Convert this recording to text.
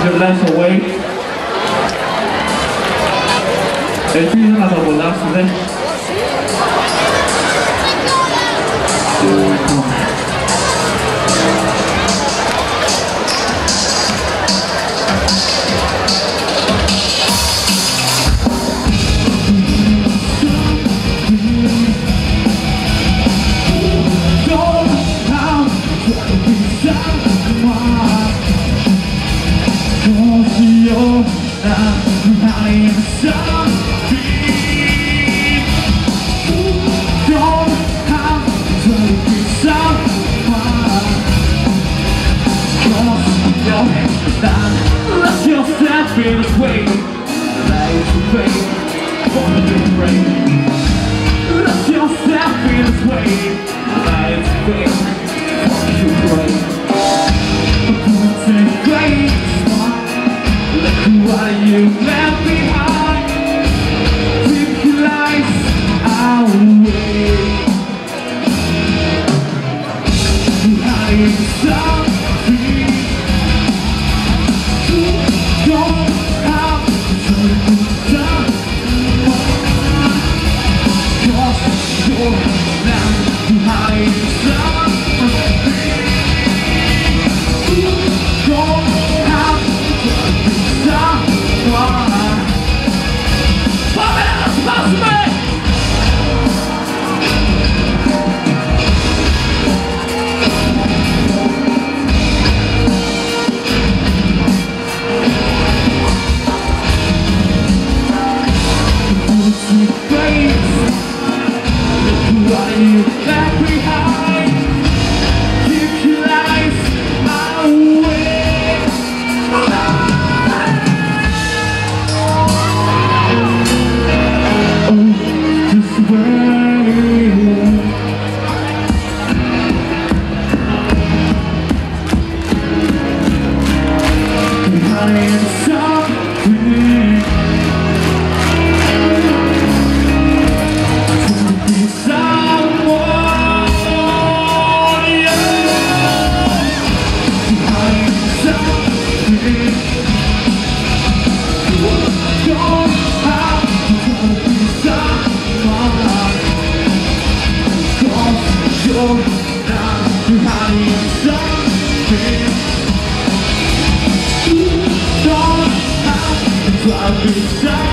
your life away. Ελπίζω να το απολαύσετε. Let yourself feel this way, life's a fate, for the rain. Let yourself feel this way, life's a fate, for the rain. Put a great smile, look what you left behind. Take your life away. Hiding something. Don't have to be done, 'cause you're now behind something. Don't have to be done. Pop it out, pass me. What you left behind, keep your life away. Oh, just wait. Behind something. I'll be